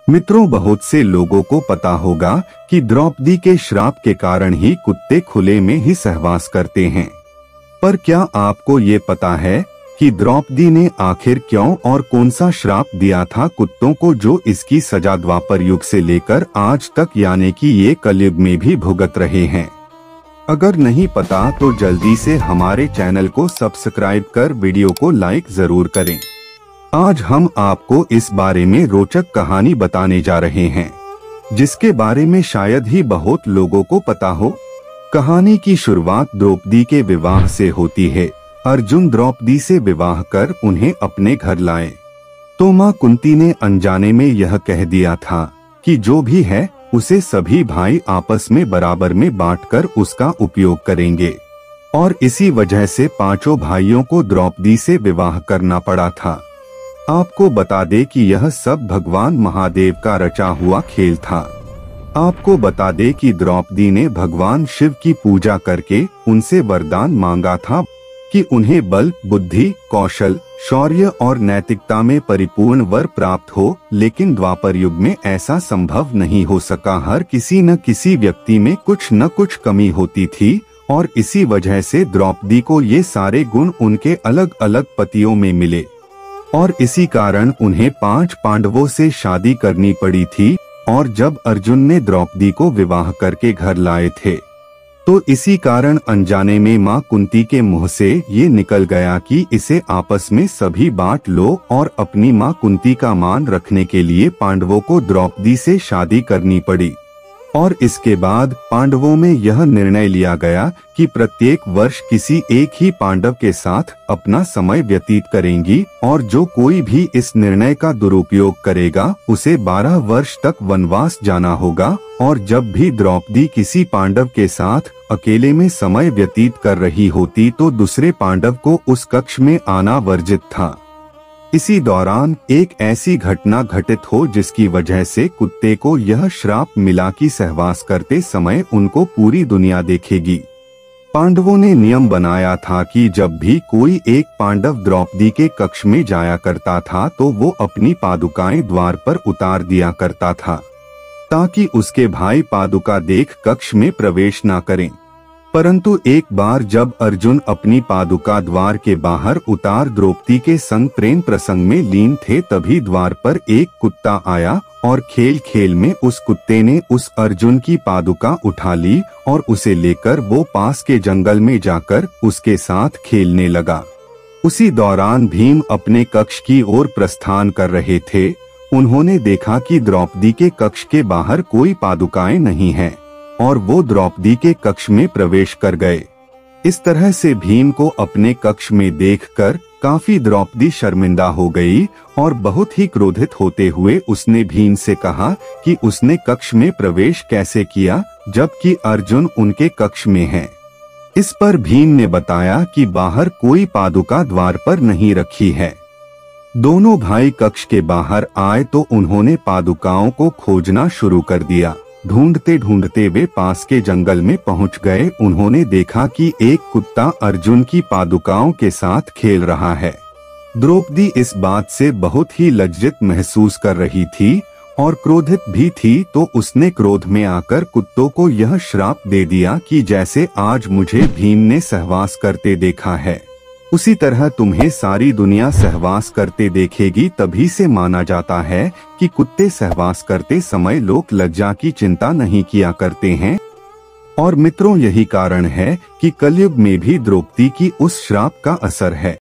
मित्रों, बहुत से लोगों को पता होगा कि द्रौपदी के श्राप के कारण ही कुत्ते खुले में ही सहवास करते हैं। पर क्या आपको ये पता है कि द्रौपदी ने आखिर क्यों और कौन सा श्राप दिया था कुत्तों को, जो इसकी सजा द्वापर युग से लेकर आज तक यानी कि ये कलयुग में भी भुगत रहे हैं? अगर नहीं पता तो जल्दी से हमारे चैनल को सब्सक्राइब कर वीडियो को लाइक जरूर करें। आज हम आपको इस बारे में रोचक कहानी बताने जा रहे हैं, जिसके बारे में शायद ही बहुत लोगों को पता हो। कहानी की शुरुआत द्रौपदी के विवाह से होती है। अर्जुन द्रौपदी से विवाह कर उन्हें अपने घर लाए तो माँ कुंती ने अनजाने में यह कह दिया था कि जो भी है उसे सभी भाई आपस में बराबर में बांटकर उसका उपयोग करेंगे, और इसी वजह से पांचों भाइयों को द्रौपदी से विवाह करना पड़ा था। आपको बता दे कि यह सब भगवान महादेव का रचा हुआ खेल था। आपको बता दे कि द्रौपदी ने भगवान शिव की पूजा करके उनसे वरदान मांगा था कि उन्हें बल, बुद्धि, कौशल, शौर्य और नैतिकता में परिपूर्ण वर प्राप्त हो, लेकिन द्वापर युग में ऐसा संभव नहीं हो सका। हर किसी न किसी व्यक्ति में कुछ न कुछ कमी होती थी, और इसी वजह से द्रौपदी को ये सारे गुण उनके अलग अलग पतियों में मिले, और इसी कारण उन्हें 5 पांडवों से शादी करनी पड़ी थी। और जब अर्जुन ने द्रौपदी को विवाह करके घर लाए थे तो इसी कारण अनजाने में माँ कुंती के मुंह से ये निकल गया कि इसे आपस में सभी बांट लो, और अपनी माँ कुंती का मान रखने के लिए पांडवों को द्रौपदी से शादी करनी पड़ी। और इसके बाद पांडवों में यह निर्णय लिया गया कि प्रत्येक वर्ष किसी एक ही पांडव के साथ अपना समय व्यतीत करेंगी, और जो कोई भी इस निर्णय का दुरुपयोग करेगा उसे 12 वर्ष तक वनवास जाना होगा। और जब भी द्रौपदी किसी पांडव के साथ अकेले में समय व्यतीत कर रही होती तो दूसरे पांडव को उस कक्ष में आना वर्जित था। इसी दौरान एक ऐसी घटना घटित हो जिसकी वजह से कुत्ते को यह श्राप मिला कि सहवास करते समय उनको पूरी दुनिया देखेगी। पांडवों ने नियम बनाया था कि जब भी कोई एक पांडव द्रौपदी के कक्ष में जाया करता था तो वो अपनी पादुकाएं द्वार पर उतार दिया करता था, ताकि उसके भाई पादुका देख कक्ष में प्रवेश न करें। परंतु एक बार जब अर्जुन अपनी पादुका द्वार के बाहर उतार द्रौपदी के संग प्रेम प्रसंग में लीन थे, तभी द्वार पर एक कुत्ता आया, और खेल खेल में उस कुत्ते ने उस अर्जुन की पादुका उठा ली और उसे लेकर वो पास के जंगल में जाकर उसके साथ खेलने लगा। उसी दौरान भीम अपने कक्ष की ओर प्रस्थान कर रहे थे। उन्होंने देखा कि द्रौपदी के कक्ष के बाहर कोई पादुकाएं नहीं है, और वो द्रौपदी के कक्ष में प्रवेश कर गए। इस तरह से भीम को अपने कक्ष में देखकर काफी द्रौपदी शर्मिंदा हो गई, और बहुत ही क्रोधित होते हुए उसने भीम से कहा कि उसने कक्ष में प्रवेश कैसे किया जबकि अर्जुन उनके कक्ष में है। इस पर भीम ने बताया कि बाहर कोई पादुका द्वार पर नहीं रखी है। दोनों भाई कक्ष के बाहर आए तो उन्होंने पादुकाओं को खोजना शुरू कर दिया। ढूंढते ढूंढते वे पास के जंगल में पहुंच गए। उन्होंने देखा कि एक कुत्ता अर्जुन की पादुकाओं के साथ खेल रहा है। द्रौपदी इस बात से बहुत ही लज्जित महसूस कर रही थी और क्रोधित भी थी, तो उसने क्रोध में आकर कुत्तों को यह श्राप दे दिया कि जैसे आज मुझे भीम ने सहवास करते देखा है, उसी तरह तुम्हें सारी दुनिया सहवास करते देखेगी। तभी से माना जाता है कि कुत्ते सहवास करते समय लोग लज्जा की चिंता नहीं किया करते हैं। और मित्रों, यही कारण है कि कलयुग में भी द्रौपदी की उस श्राप का असर है।